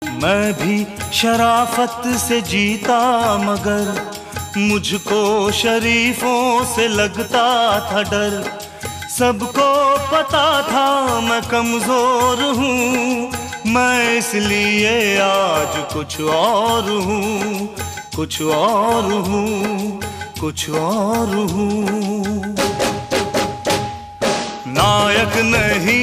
मैं भी शराफत से जीता मगर मुझको शरीफों से लगता था डर। सबको पता था मैं कमजोर हूँ, मैं इसलिए आज कुछ और हूँ, कुछ और हूँ, कुछ और हूँ। नायक नहीं